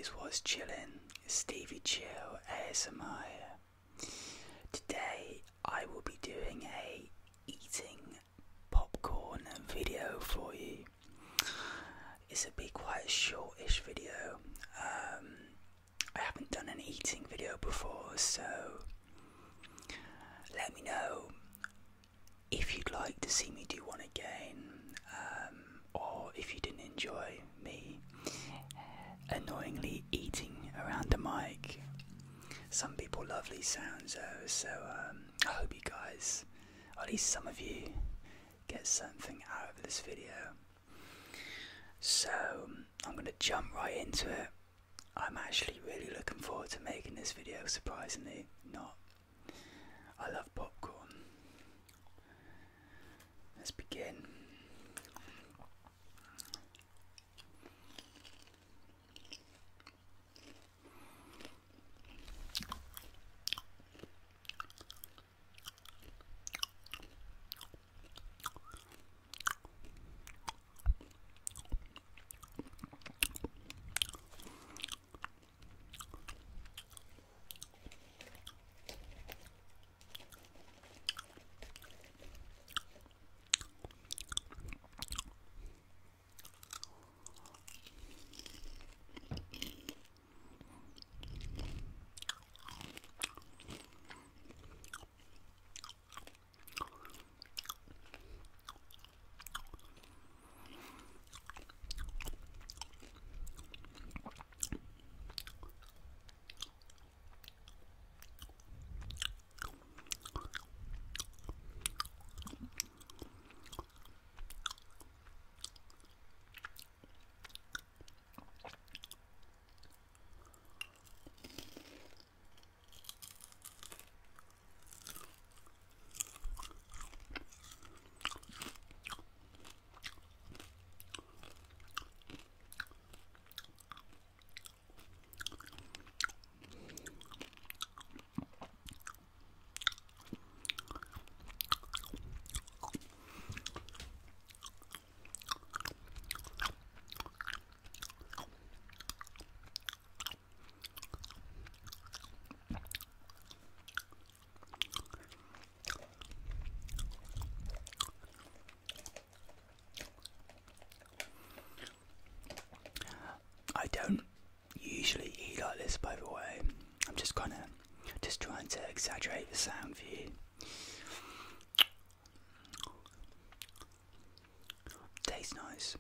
guys, what's chillin'? StevieChill ASMR. Today I will be doing a eating popcorn video for you. It's be quite a shortish video. I haven't done an eating video before, so let me know if you'd like to see me do one again, or if you didn't enjoy me annoyingly eating around the mic. Some people love these sounds though, so I hope you guys, or at least some of you, get something out of this video. So I'm going to jump right into it. I'm actually really looking forward to making this video, surprisingly not. I love popcorn. Let's begin. I don't usually eat like this, by the way. I'm just trying to exaggerate the sound for you. Tastes nice.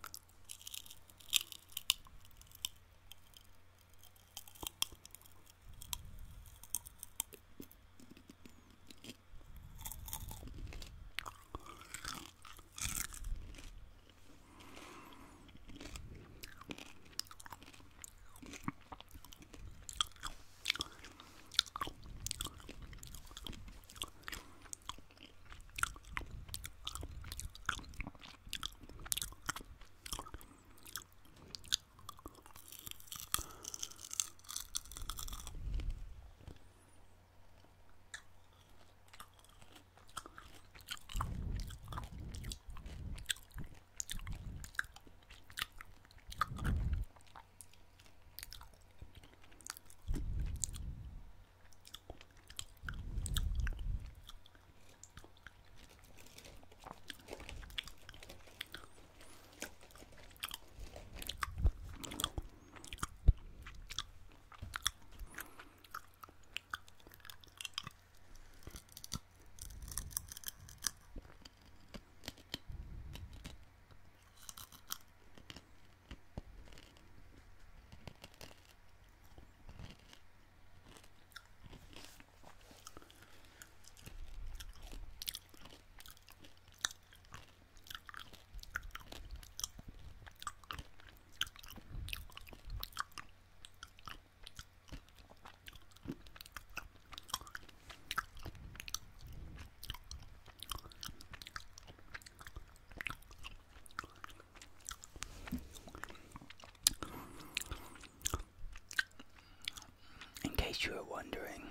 In case you were wondering,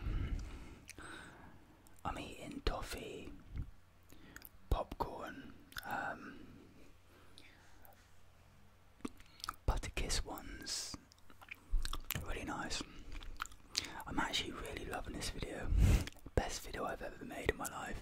I'm eating toffee, popcorn, Butterkiss ones, really nice. I'm actually really loving this video. Best video I've ever made in my life.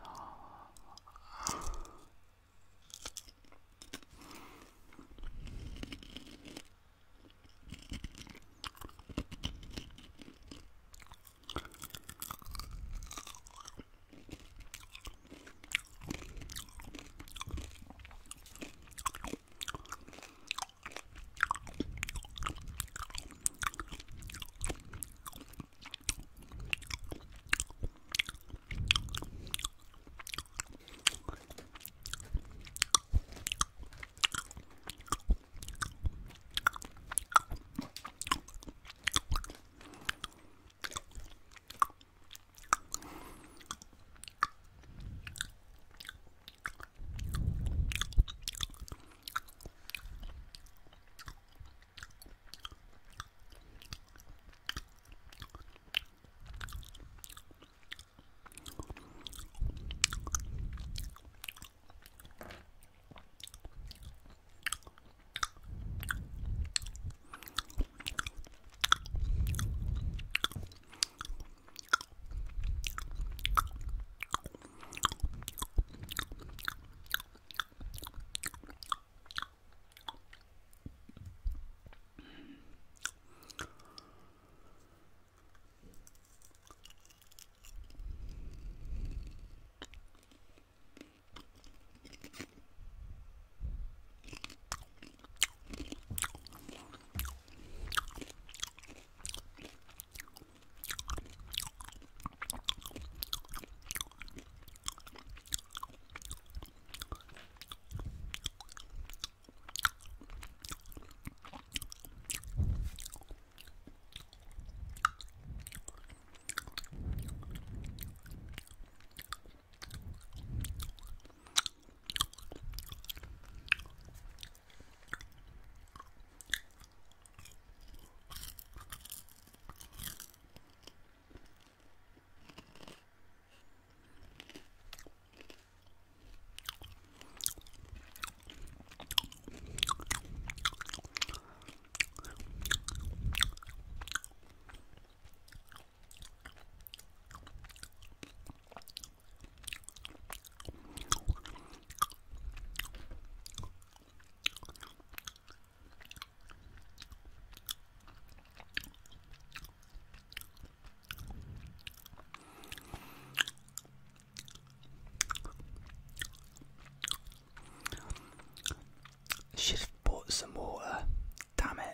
Should have bought some water. Damn it.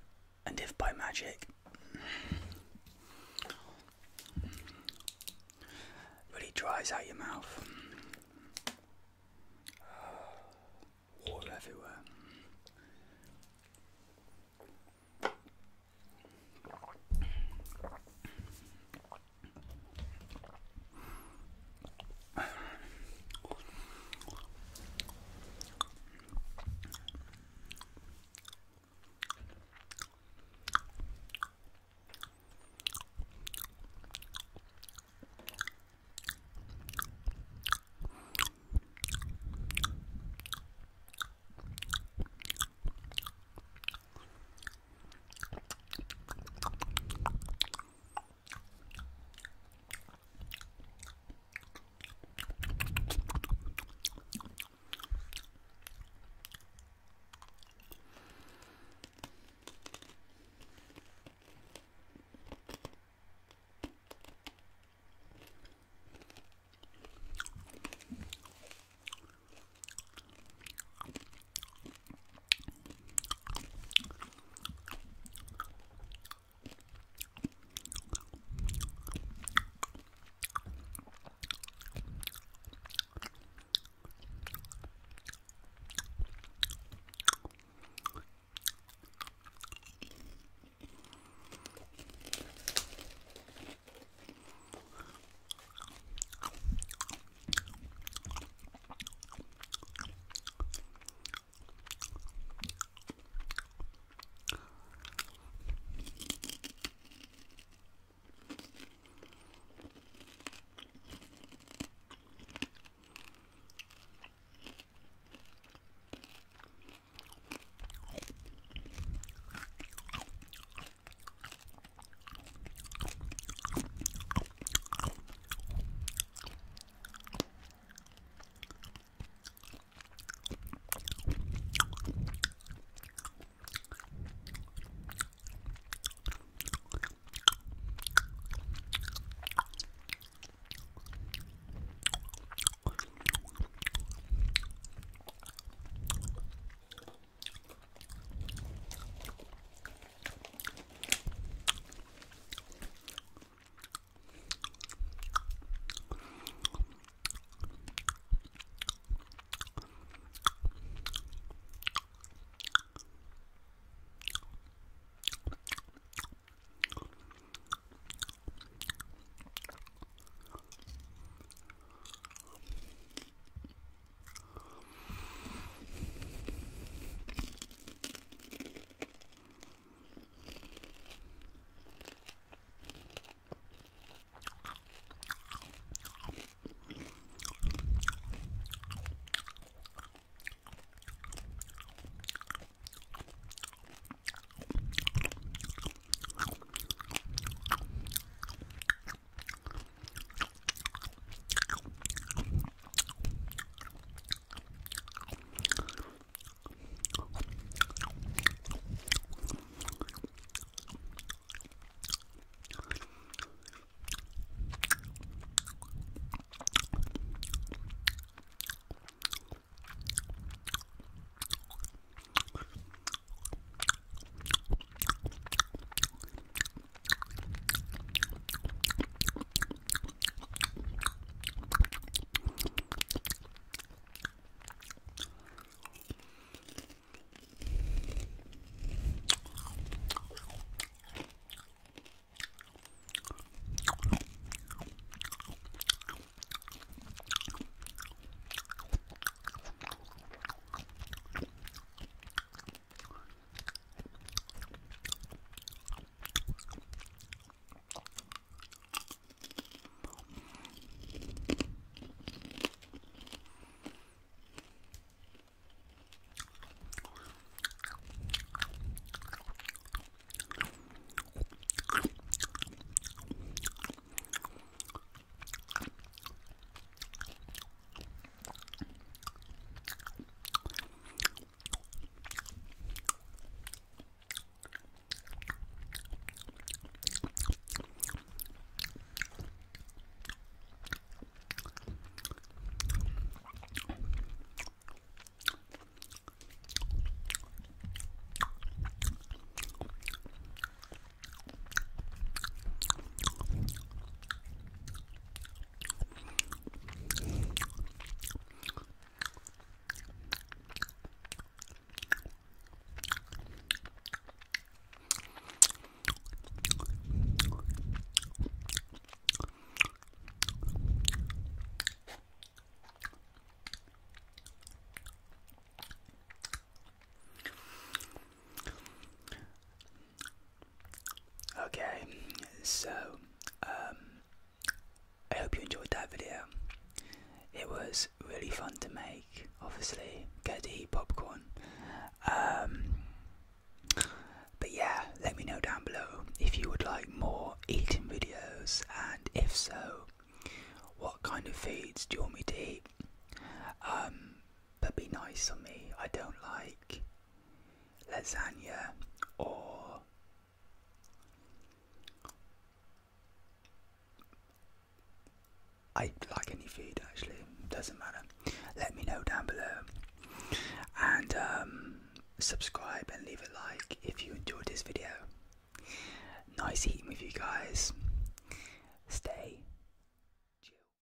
And if by magic. Really dries out your mouth. Water everywhere. So, I hope you enjoyed that video. It was really fun to make, obviously, get to eat popcorn. But yeah, let me know down below if you would like more eating videos, and if so, what kind of foods do you want me to eat? But be nice on me. I don't like lasagna or I like any food actually, doesn't matter. Let me know down below, and subscribe and leave a like if you enjoyed this video. Nice eating with you guys. Stay